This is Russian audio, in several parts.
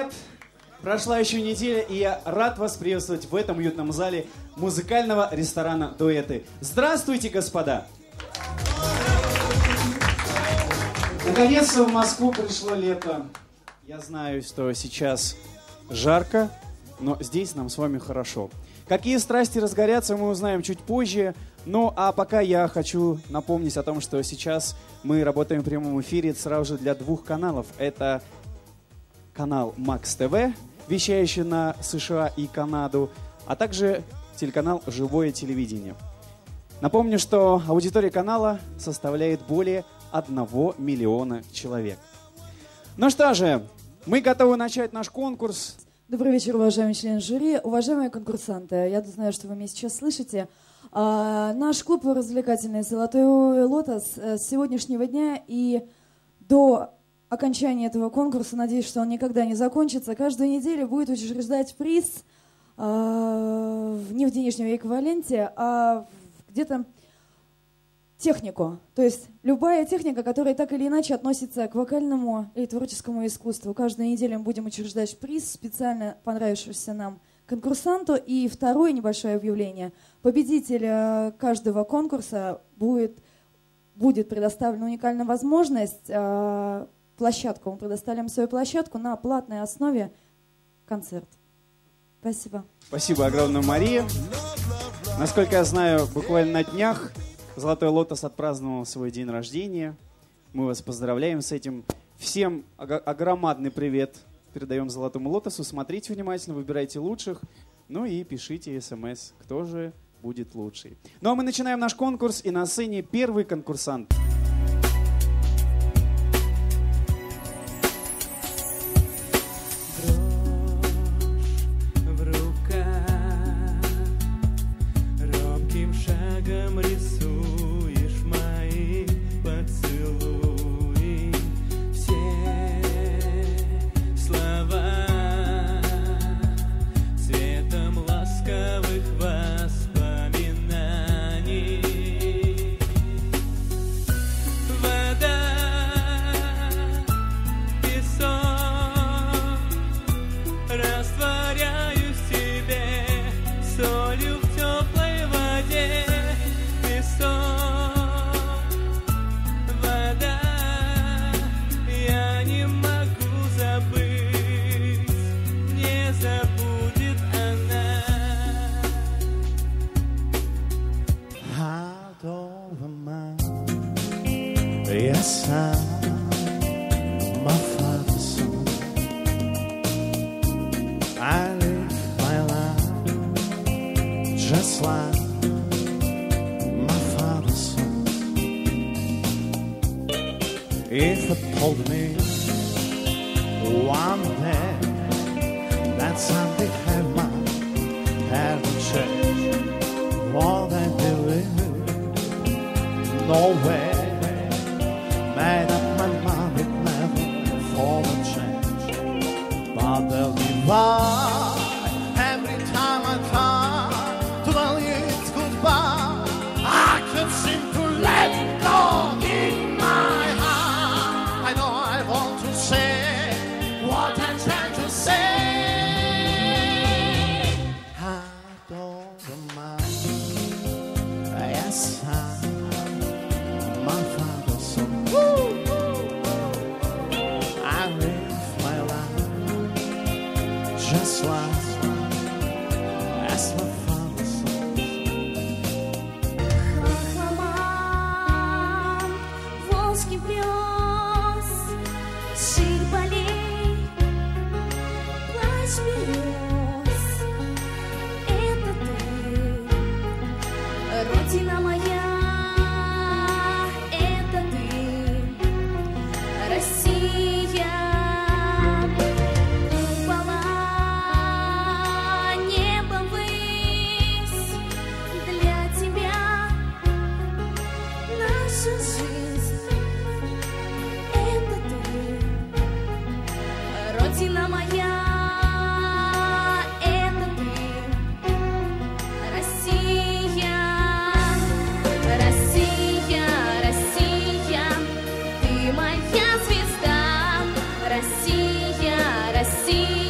привет! Прошла еще неделя, и я рад вас приветствовать в этом уютном зале музыкального ресторана «Дуэты». Здравствуйте, господа! Наконец-то в Москву пришло лето. Я знаю, что сейчас жарко, но здесь нам с вами хорошо. Какие страсти разгорятся, мы узнаем чуть позже. Ну, а пока я хочу напомнить о том, что сейчас мы работаем в прямом эфире сразу же для двух каналов. Это канал Макс ТВ, вещающий на США и Канаду, а также телеканал «Живое телевидение». Напомню, что аудитория канала составляет более 1 миллиона человек. Ну что же, мы готовы начать наш конкурс. Добрый вечер, уважаемые члены жюри, уважаемые конкурсанты. Я знаю, что вы меня сейчас слышите. Наш клуб развлекательный «Золотой лотос» с сегодняшнего дня и до окончания этого конкурса, надеюсь, что он никогда не закончится, каждую неделю будет учреждать приз не в денежном эквиваленте, а где-то технику. То есть любая техника, которая так или иначе относится к вокальному и творческому искусству. Каждую неделю мы будем учреждать приз, специально понравившийся нам конкурсанту. И второе небольшое объявление. Победитель каждого конкурса будет предоставлена уникальная возможность, площадку. Мы предоставляем свою площадку на платной основе концерт. Спасибо. Спасибо огромное, Мария. Насколько я знаю, буквально на днях «Золотой лотос» отпраздновал свой день рождения. Мы вас поздравляем с этим. Всем огромадный привет передаем «Золотому лотосу». Смотрите внимательно, выбирайте лучших. Ну и пишите смс, кто же будет лучший. Ну а мы начинаем наш конкурс. И на сцене первый конкурсант. Yes, I'm my father's son. I live my life just like my father's son. If I told me one day that something had my head to change, what I believe, no way. Made up my mind, it never for a change. But they'll be right every time I try to tell you it's goodbye. I can't seem to let it go in my heart. I know I want to say what I'm trying to say. I don't mind. Yes, I'm my father's son. I live my life just like as my father said. Хохломан, волжский плес, ширь полей, плащ берез. Это ты, родина моя. Родина моя, это ты, Россия, Россия, Россия, ты моя звезда, Россия, Россия.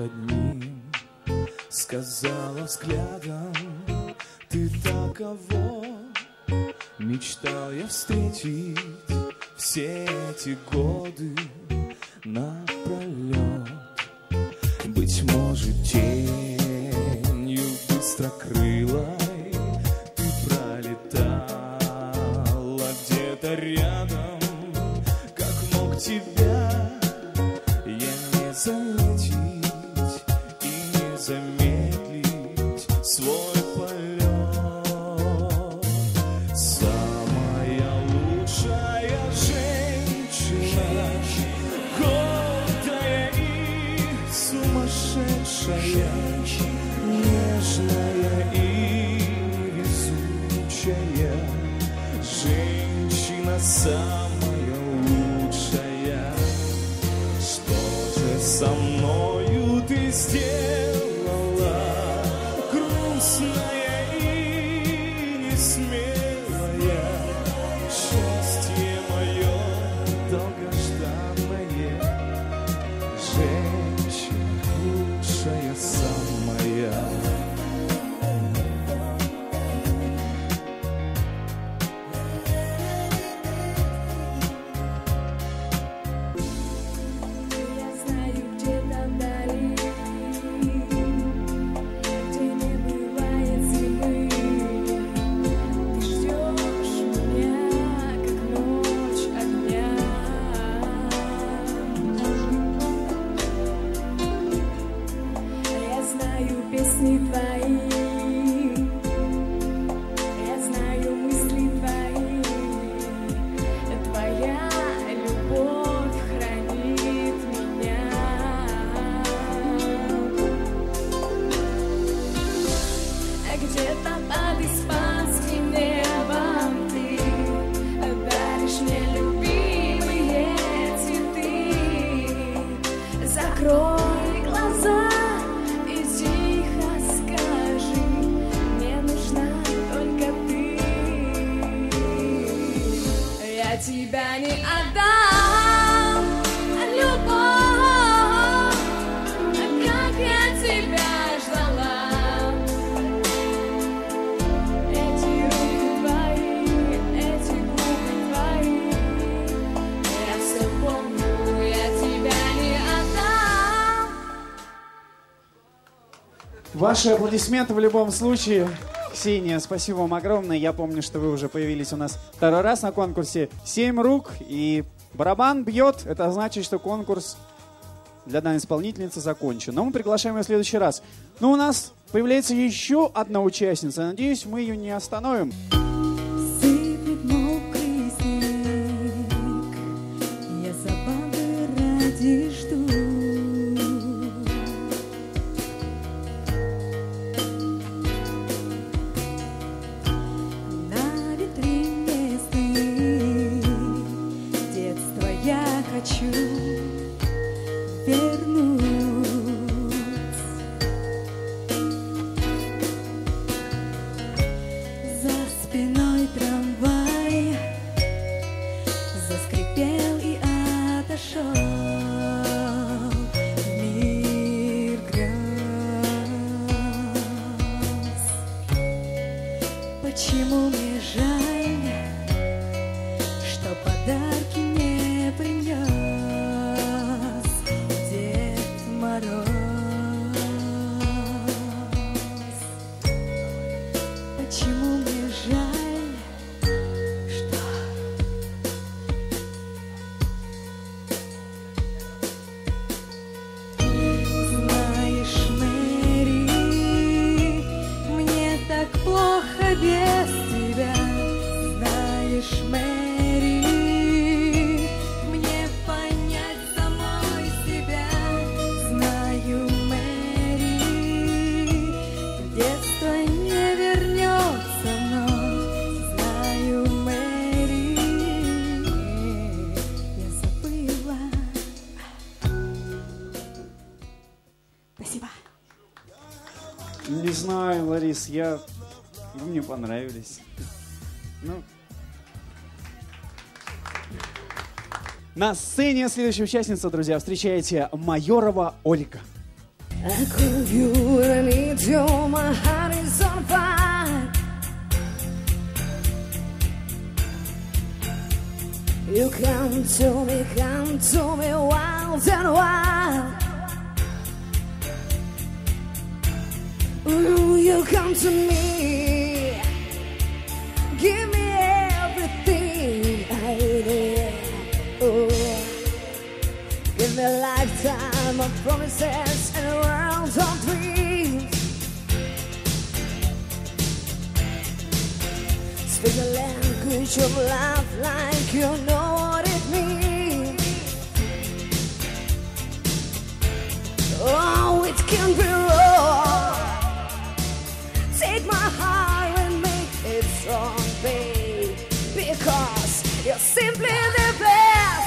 одним, сказала взглядом: ты такого. Мечтал я встретить все эти годы напролет. Быть может, тенью быстрокрылой ты пролетала где-то рядом. Как мог тебя я не заметить и не замедлить свой полет? Самая лучшая женщина, гордая и сумасшедшая, нежная и невезучая, женщина самая лучшая. Что же со мною ты сделала, грустная и несмелая? Счастье мое долгожданное, женщина лучшая самая. Я знаю, где-то вдали, где не бывает зимы, ты ждешь меня, как ночь огня. Я знаю песни твои, я знаю мысли твои, твоя любовь хранит меня. Где-то под испанским небом ты даришь мне любимые цветы. Закрой глаза и тихо скажи: мне нужна только ты. Я тебя не отдам, любовь, как я тебя ждала. Эти руки твои, эти губы твои, я все помню, я тебя не отдам. Ваши аплодисменты в любом случае. Ксения, спасибо вам огромное. Я помню, что вы уже появились у нас второй раз на конкурсе. 7 рук и барабан бьет. Это значит, что конкурс для данной исполнительницы закончен. Но мы приглашаем ее в следующий раз. Но у нас появляется еще одна участница. Надеюсь, мы ее не остановим. Сыплет мокрый снег, я забавы ради жду. На витрине стоит детство, я хочу вернуть. За спиной трамвай заскрипел и отошел в мир грез. Почему мне жаль, что подарки не принес Дед Мороз? Почему мне жаль, что знаешь, Мэри, мне так плохо без тебя. Знаешь, Мэри, мне понять самой себя. Знаю, Мэри, детство не вернется, но знаю, Мэри, я забыла. Спасибо. Не знаю, Ларис, вы мне понравились. Ну. На сцене следующая участница, друзья, встречайте Майорова Ольга. I crave you and I need you, my heart is on fire. You come to me wild and wild. Ooh, you come to me, give me everything I need. Ooh. Give me a lifetime of promises and a world of dreams. Speak the language of love like you know what it means. Oh, it can be wrong. Take my heart and make it strong, babe. Because you're simply the best.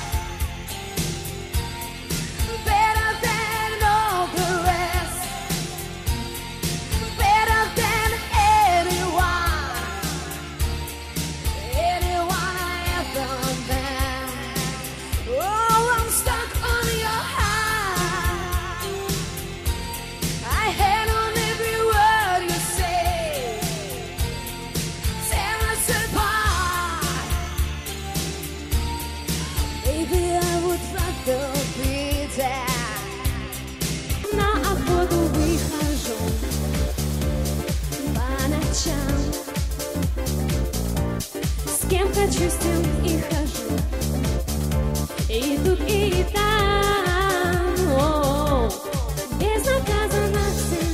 С кем хочу, с тем и хожу. И тут, и там. О-о-о. Безнаказанно всем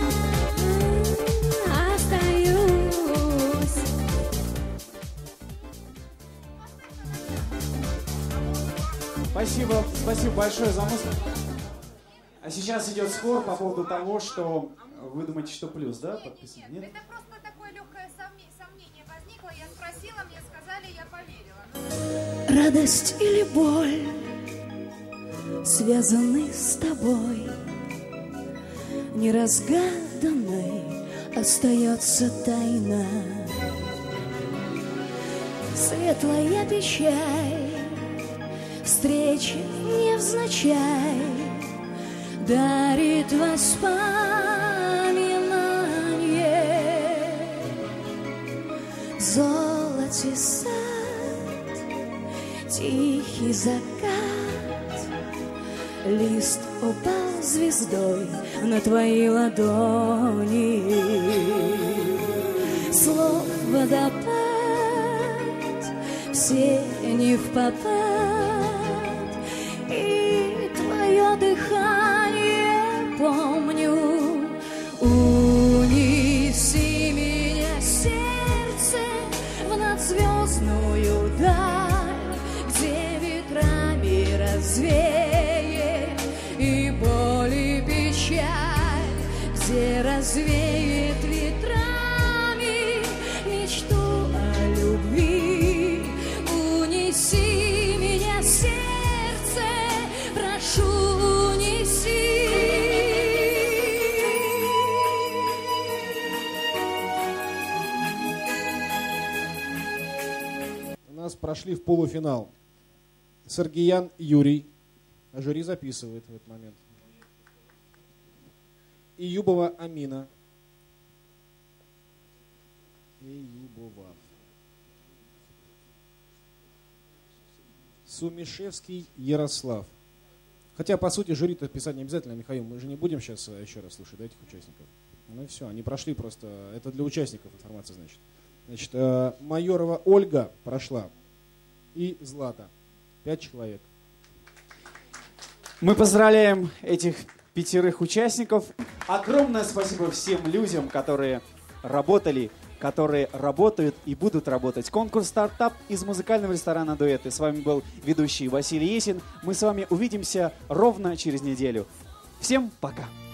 остаюсь. Спасибо, спасибо большое за музыку. А сейчас идет спор по поводу того, что вы думаете, что плюс, да? Подписано? Нет? Это просто такое легкое сомнение возникло. Я спросила, мне сказали, я поверила. Радость или боль связаны с тобой, неразгаданной остается тайна. Светлая печаль, встречи невзначай дарит воспоминание. Золоте сад, тихий закат, лист упал звездой на твои ладони. Слов водопад, все не впопад, и твое дыхание помню. Унеси меня, сердце, в надзвездную даль, где ветрами развеет и боль, и печаль, где развеет ветрами мечту о любви. Унеси меня, сердце, прошу, унеси. У нас прошли в полуфинал Саргиян Юрий, а жюри записывает в этот момент, и Юбова Амина. Сумишевский Ярослав. Хотя, по сути, жюри-то писать не обязательно, Михаил. Мы же не будем сейчас еще раз слушать, да, этих участников. Ну и все, они прошли просто. Это для участников информация, значит. Майорова Ольга прошла. И Злата. 5 человек. Мы поздравляем этих 5 участников. Огромное спасибо всем людям, которые работали, которые работают и будут работать. Конкурс «Стартап» из музыкального ресторана «Дуэты». С вами был ведущий Василий Есин. Мы с вами увидимся ровно через неделю. Всем пока!